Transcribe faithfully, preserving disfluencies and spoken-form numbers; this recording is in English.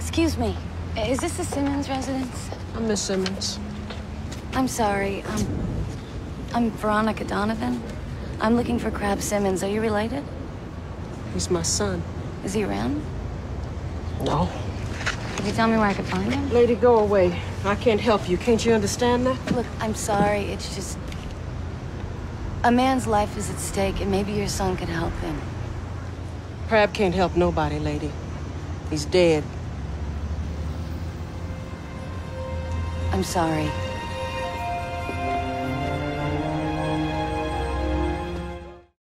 Excuse me. Is this the Simmons residence? I'm Miss Simmons. I'm sorry. Um, I'm Veronica Donovan. I'm looking for Crab Simmons. Are you related? He's my son. Is he around? No. Could you tell me where I could find him? Lady, go away. I can't help you. Can't you understand that? Look, I'm sorry. It's just... a man's life is at stake, and maybe your son could help him. Crab can't help nobody, lady. He's dead. I'm sorry.